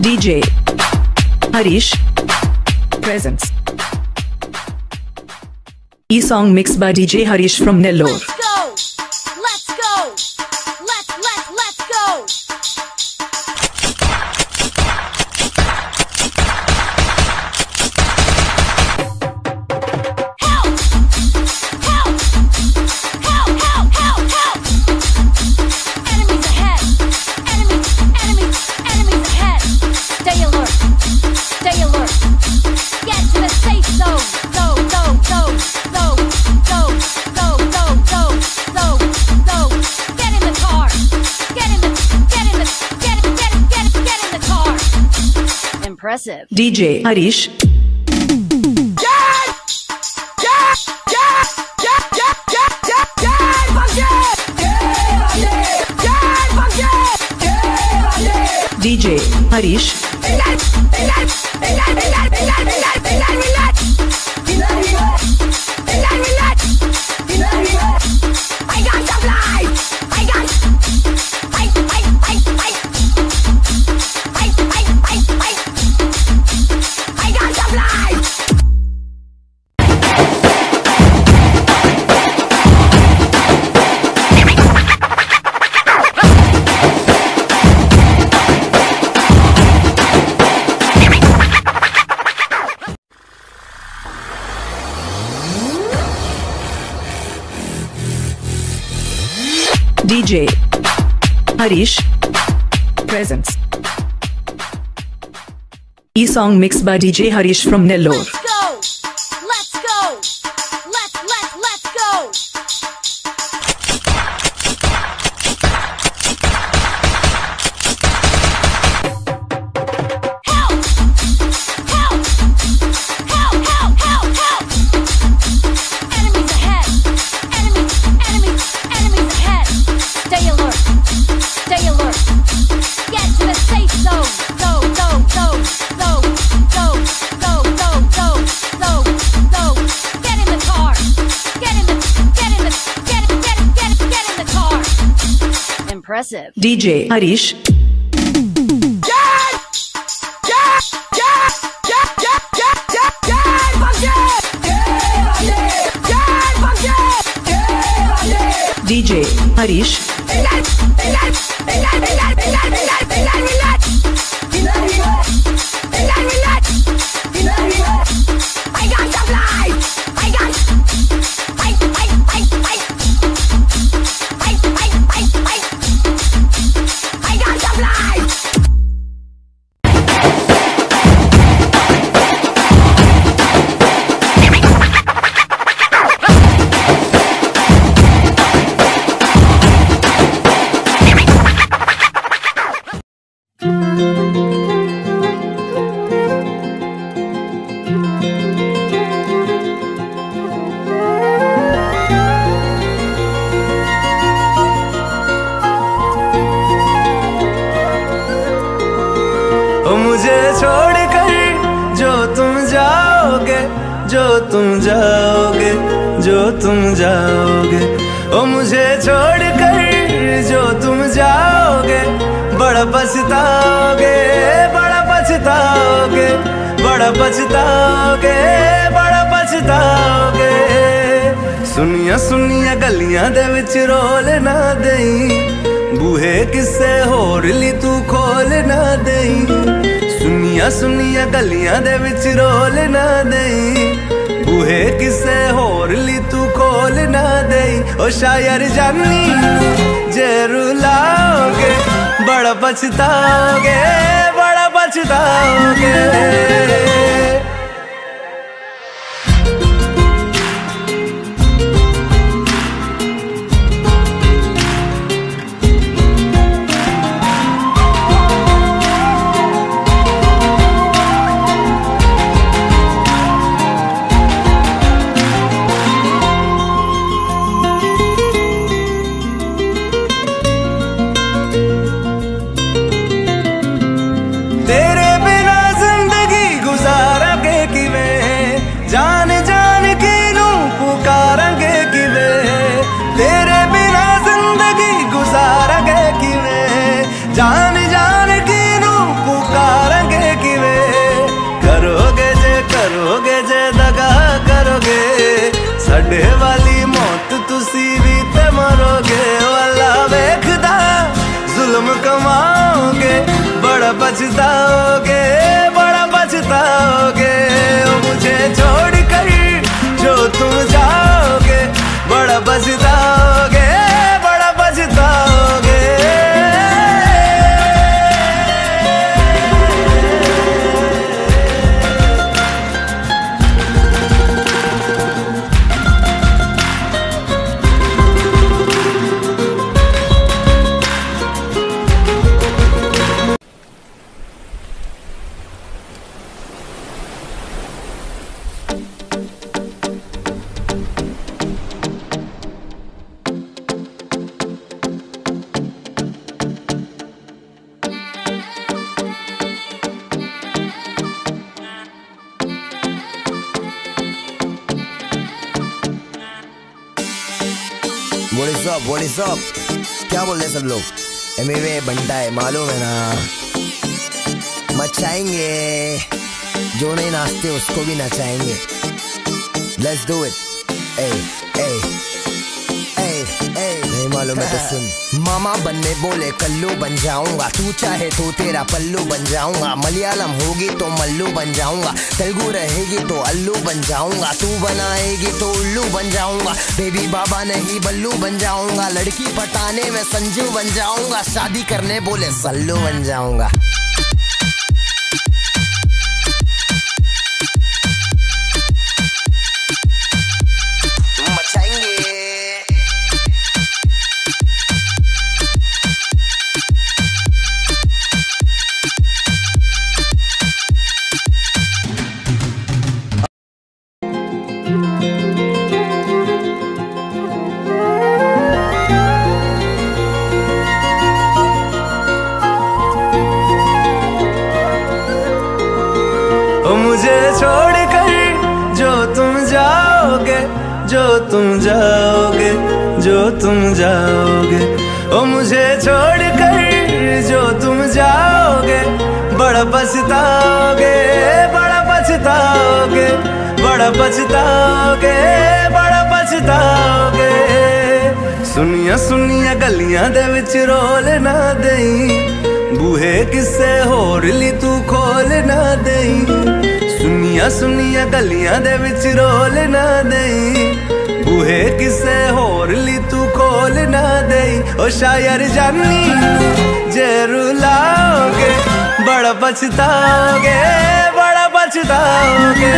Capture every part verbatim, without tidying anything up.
D J Harish presents E-song mixed by D J Harish from Nellore. Let's go! Let's go! Let's, let's, let's go! Help! Help! Help, help, help, help! Enemies ahead! Enemies, enemies, enemies ahead! Stay alert! Stay alert! Get to the safe zone! Go, go, go, go, go, go, go, go, go, go! Get in the car! Get in the, get in the, get, get, get, get in the car! Impressive. D J Harish. D J Harish. I got some light. I got. I I I I. I I I I. I got some light. D J Harish presents E-song mixed by D J Harish from Nellore. Let's go. Let's go. Let's let's let's go. Help! Help! Help! Help! Help! Help! Enemies ahead! Enemies! Enemies! Enemies ahead! Stay alert! Stay alert! Get to the safe zone! Go! Go! Go! Go! Go! Go! Go! Go! Go! Go! Get in the car! Get in the! Get in the! Get get get get in the car! Impressive. D J Harish. D J Harish. I got some light. I got. I I I I. I I I I. I got some light. ओ मुझे छोड़कर जो तुम जाओगे, जो तुम जाओगे, जो तुम जाओगे, ओ मुझे छोड़कर जो तुम जाओगे, बड़ा पछताओगे, बड़ा पछताओगे, बड़ा पछताओगे, बड़ा पछताओगे। सुनिया सुनिया गलियां दे विच रोल ना देई, बूहे किसे होर ली तू खोल ना देई। सुनिया सुनिया गलियां दे विच रोल ना देई, बूहे किसे होर ली तू खोल ना देई। ओ शायर जानी जे रुलाओगे, बड़ा पछताओगे, बड़ा पछताओगे। तेरे बिना जिंदगी गुजारा के बड़ा पछताओगे, बड़ा पछताओगे। ओ मुझे छोड़ कर जो तुम जाओगे, बड़ा पछताओगे, बड़ा पछताओगे। What is up? What is up? क्या बोल रहे सब लोग? एमवे बनता है, मालूम है ना। मचाएंगे, जो नहीं नाचते उसको भी नचाएंगे। Let's do it. Hey, hey, hey, hey. नहीं मालूम है तो सुन। मामा बनने बोले कल्लू बन जाऊंगा, तू चाहे तो तेरा पल्लू बन जाऊंगा। मलयालम होगी तो मल्लू बन जाऊंगा, तेलुगु रहेगी तो अल्लू बन जाऊंगा। तू बनाएगी तो उल्लू बन जाऊंगा, बेबी बाबा नहीं बल्लू बन जाऊंगा। लड़की पटाने में संजू बन जाऊंगा, शादी करने बोले सल्लू बन जाऊंगा। मुझे छोड़ कर जो तुम जाओगे, जो तुम जाओगे, जो तुम जाओगे। ओ मुझे छोड़ कर जो तुम जाओगे, बड़ा पछताओगे, बड़ा पछताओगे, बड़ा पछताओगे, बड़ा पछताओगे। सुनिया सुनिया गलियां दे विच रोल ना देई, बूहे किसे होर ली तू खोल ना देई। सुनिया सुनिया गलियां दे विच रोल ना देई, बूहे किसे होर ली तू खोल ना देई। ओ शायर जानी जे रुलाओगे, बड़ा पछताओगे, बड़ा पछताओगे।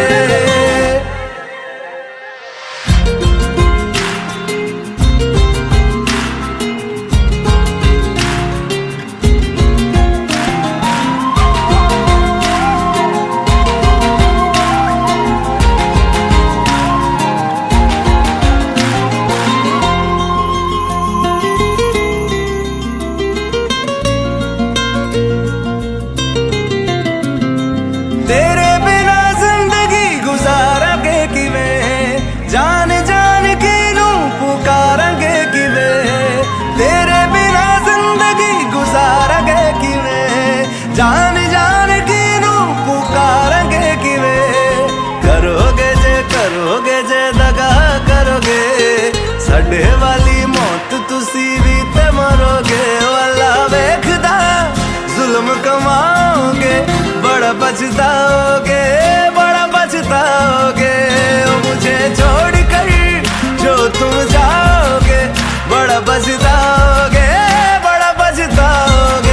तेरे बिना जिंदगी गुजारांगे किवें, जान जान के नू पुकारांगे किवें। तेरे बिना जिंदगी गुजारांगे किवें, जान जान के नू पुकारांगे किवें। करोगे जे करोगे जे दगा करोगे, साडे वाली मौत तुसी भी ते मरोगे। वाला वेखदा जुल्म कमाओगे, बड़ा पछताओगे, बड़ा पछताओगे। ओ मुझे छोड़ कर जो तुम जाओगे, बड़ा पछताओगे, बड़ा पछताओगे।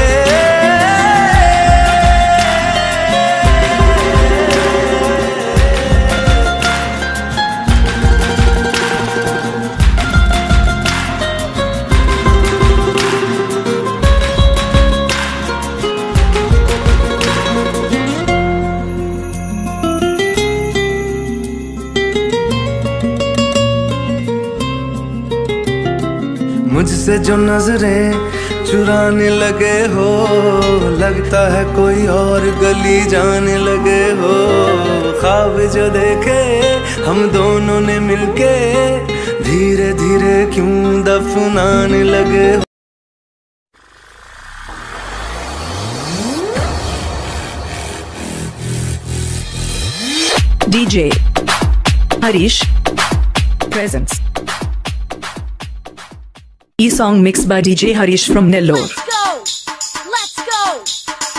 मुझसे जो नजरें चुराने लगे हो, लगता है कोई और गली जाने लगे हो। ख्वाब जो देखे हम दोनों ने मिलके, धीरे धीरे क्यों दफनाने लगे हो। D J Harish presents. E song mixed by D J Harish from Nellore. Let's go! Let's go!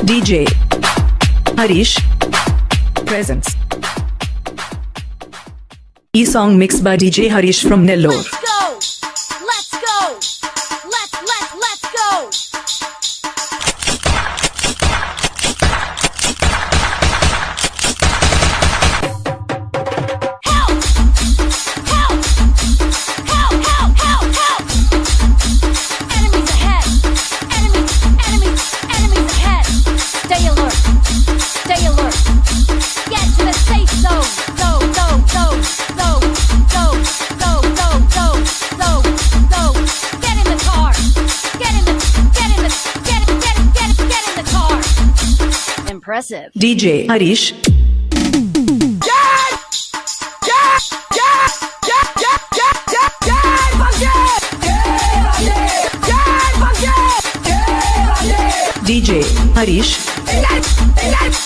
D J Harish presents. E song mixed by D J Harish from Nellore. Let's go! Let's go! Let's, let's, let's go! Help! Help! Help, help, help, help! Enemies ahead! Enemies, enemies, enemies ahead! Stay alert! Stay alert! Get to the safe zone! Go, go, go, go, go, go, go, go, go, go! Get in the car! Get in the, get in the, get, get, get, get in the car! Impressive. D J Harish. D J Harish